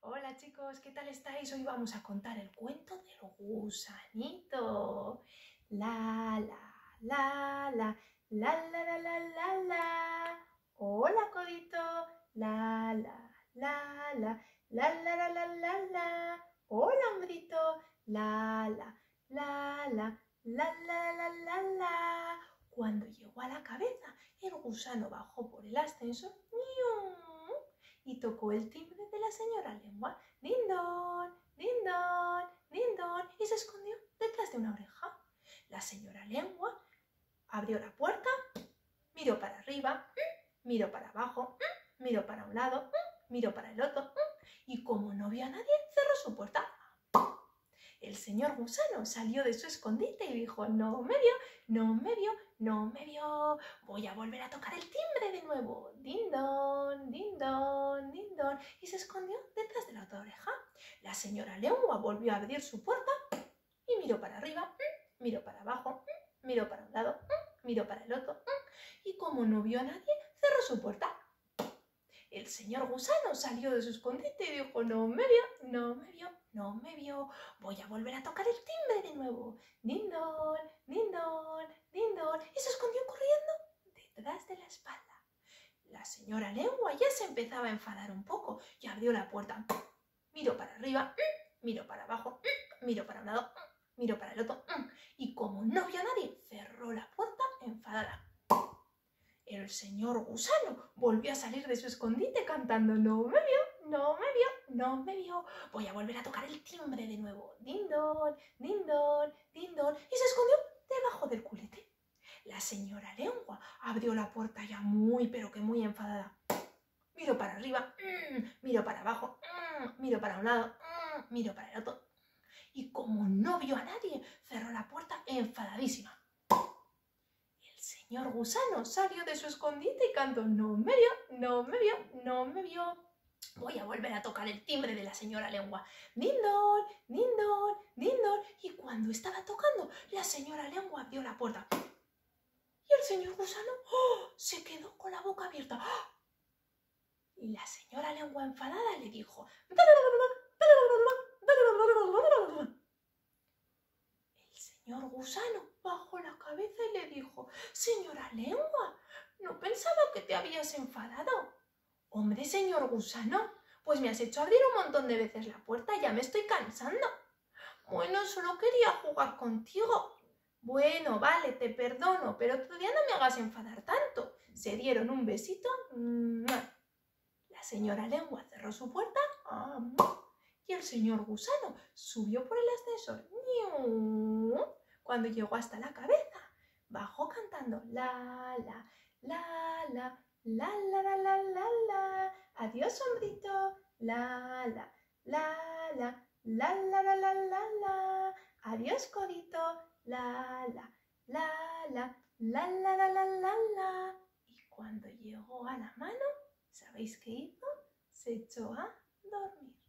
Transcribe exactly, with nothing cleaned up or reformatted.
Hola chicos, ¿qué tal estáis? Hoy vamos a contar el cuento del gusanito. La, la, la, la, la, la, la, la, la, la. Hola codito. La, la, la, la, la, la, la, la, la, la. Hola hombrito. La, la, la, la, la, la, la, la, la. Cuando llegó a la cabeza, el gusano bajó por el ascensor y tocó el timbre de la señora Lengua. ¡Din-don! ¡Din-don! ¡Din-don! Y se escondió detrás de una oreja. La señora Lengua abrió la puerta, miró para arriba, miró para abajo, miró para un lado, miró para el otro, y como no vio a nadie, cerró su puerta. El señor gusano salió de su escondite y dijo: no me vio, no me vio, no me vio. Voy a volver a tocar el timbre de nuevo. Din-don, din-don, din-don. Y se escondió detrás de la otra oreja. La señora Lengua volvió a abrir su puerta y miró para arriba, miró para abajo, miró para un lado, miró para el otro. Y como no vio a nadie, cerró su puerta. El señor gusano salió de su escondite y dijo: no me vio, no me vio, no me vio. Voy a volver a tocar el timbre de nuevo. Din-don, din-don, din-don. Y se escondió corriendo detrás de la espalda. La señora Lengua ya se empezaba a enfadar un poco y abrió la puerta. Miró para arriba, miró para abajo, miró para un lado, miró para el otro. Y como no vio a nadie, cerró la puerta enfadada. El señor gusano volvió a salir de su escondite cantando: no me vio, no me vio, no me vio. Voy a volver a tocar el timbre de nuevo. Din-don, din-don, din-don. Y se escondió debajo del culete. La señora Lengua abrió la puerta ya muy, pero que muy enfadada. Miró para arriba, mmm, miró para abajo, mmm, miró para un lado, mmm, miró para el otro. Y como no vio a nadie, cerró la puerta enfadadísima. El señor gusano salió de su escondite y cantó: no me vio, no me vio, no me vio. Voy a volver a tocar el timbre de la señora Lengua. Din-don, din-don, din-don. Y cuando estaba tocando, la señora Lengua abrió la puerta. Y el señor gusano ¡oh!, se quedó con la boca abierta. ¡Oh! Y la señora Lengua enfadada le dijo: el señor gusano bajó la cabeza y le dijo: señora Lengua, no pensaba que te habías enfadado. Hombre, señor gusano, pues me has hecho abrir un montón de veces la puerta, ya me estoy cansando. Bueno, solo quería jugar contigo. Bueno, vale, te perdono, pero otro día no me hagas enfadar tanto. Se dieron un besito. La señora Lengua cerró su puerta y el señor gusano subió por el ascensor. Cuando llegó hasta la cabeza, bajó cantando: la, la, la, la, la, la, la, la, la, la. Adiós, hombrito. La, la, la, la, la, la, la, la, la, la. Adiós, codito. La, la, la, la, la, la, la, la, la, la. Y cuando llegó a la mano, ¿sabéis qué hizo? Se echó a dormir.